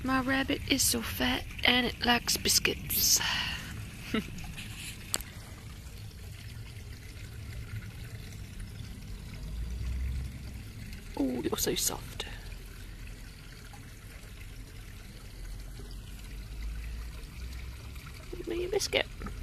My rabbit is so fat and it likes biscuits. Oh, you're so soft. Give me a biscuit.